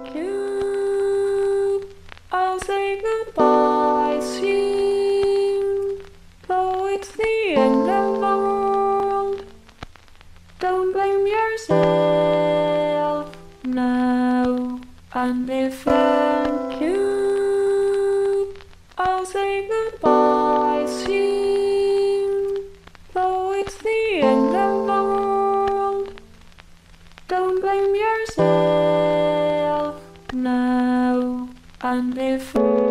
you, I'll say goodbye soon. Though it's the end of the world, don't blame yourself now. And if thank you, I'll say goodbye soon. Though it's the end of the world, don't blame yourself now. And if